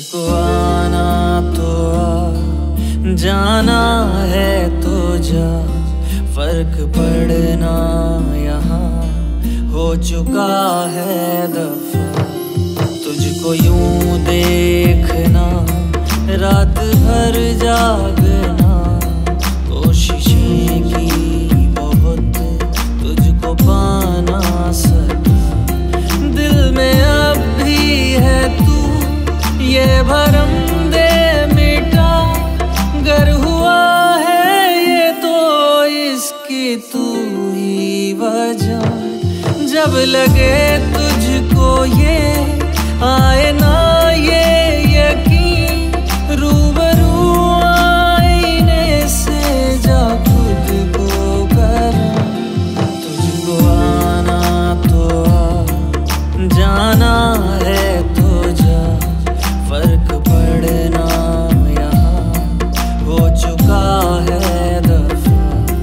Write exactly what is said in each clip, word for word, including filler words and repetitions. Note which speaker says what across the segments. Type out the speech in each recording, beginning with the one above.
Speaker 1: तुझको आना तो आ, जाना है तो जा, फर्क पड़ना यहाँ हो चुका है दफा। तुझको यूं देखना, रात भर जागना, कोशिशें की बहुत तुझको पाना सका। दिल में अब भी है तू, ये भरम दे मिटा, गर हुआ है ये तो इसकी तू ही वजह। जब लगे तुझको ये आए ना ये यकीन, रूबरू आईने से जा खुद को कर। तुझको आना तो आ, जाना है तो जा, फर्क पड़ना यहाँ हो चुका है दफा।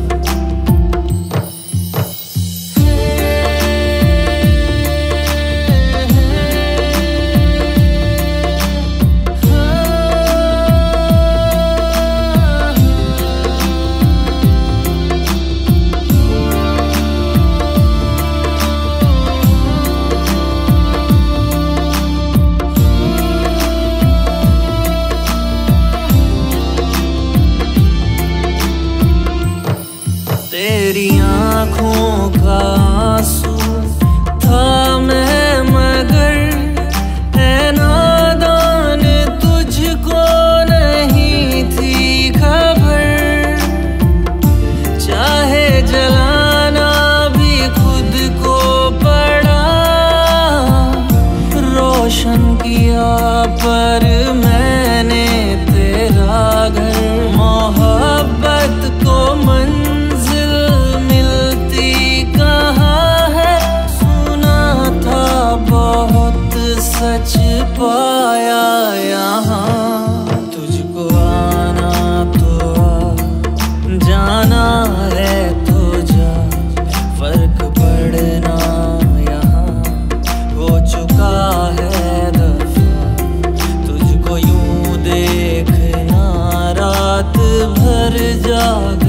Speaker 1: तेरी आँखों का आंसू था मैं मगर है नादान, तुझको नहीं थी खबर। चाहे जलाना भी खुद को पड़ा, रोशन किया पर मैंने तेरा घर। मोहब्बत को मन सच पाया यहाँ। तुझको आना तो आ, जाना है तो जा, फर्क पड़ना यहाँ हो चुका है दफा। तुझको यूं देखना, रात भर जाग